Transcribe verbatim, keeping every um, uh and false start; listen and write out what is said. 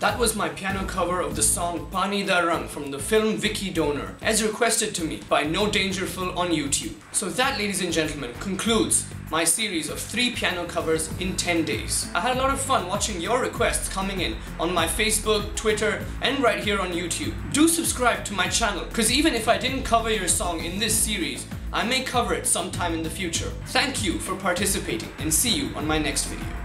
That was my piano cover of the song Pani da Rang from the film Vicky Donor, as requested to me by nodangerful on YouTube. So that, ladies and gentlemen, concludes my series of three piano covers in ten days. I had a lot of fun watching your requests coming in on my Facebook, Twitter, and right here on YouTube. Do subscribe to my channel, because even if I didn't cover your song in this series, I may cover it sometime in the future. Thank you for participating, and see you on my next video.